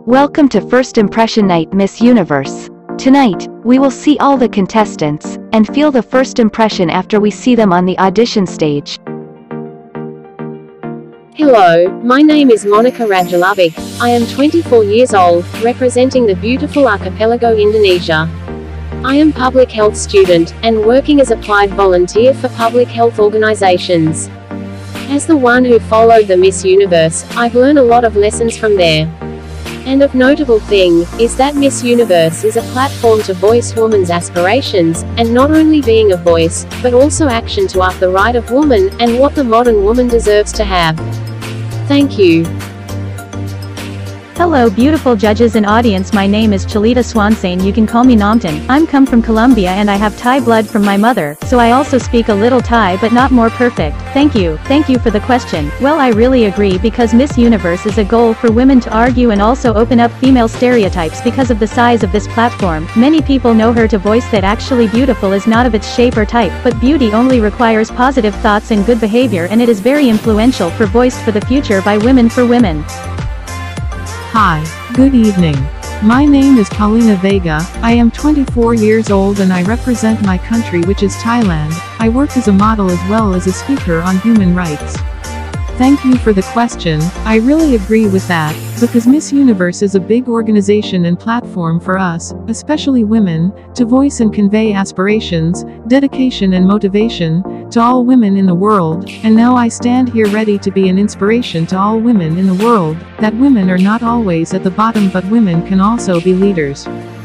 Welcome to First Impression Night Miss Universe. Tonight, we will see all the contestants, and feel the first impression after we see them on the audition stage. Hello, my name is Monica Radjalovic. I am 24 years old, representing the beautiful archipelago Indonesia. I am public health student, and working as applied volunteer for public health organizations. As the one who followed the Miss Universe, I've learned a lot of lessons from there. And of notable thing, is that Miss Universe is a platform to voice women's aspirations, and not only being a voice, but also action to up the right of woman, and what the modern woman deserves to have. Thank you. Hello beautiful judges and audience, my name is Chalita Swansane, you can call me Namtan. I'm come from Colombia and I have Thai blood from my mother, so I also speak a little Thai but not more perfect. Thank you for the question. Well, I really agree because Miss Universe is a goal for women to argue and also open up female stereotypes because of the size of this platform. Many people know her to voice that actually beautiful is not of its shape or type, but beauty only requires positive thoughts and good behavior, and it is very influential for voiced for the future by women for women. Hi, good evening. My name is Paulina Vega, I am 24 years old and I represent my country, which is Thailand. I work as a model as well as a speaker on human rights. Thank you for the question. I really agree with that, because Miss Universe is a big organization and platform for us, especially women, to voice and convey aspirations, dedication and motivation, to all women in the world, and now I stand here ready to be an inspiration to all women in the world, that women are not always at the bottom but women can also be leaders.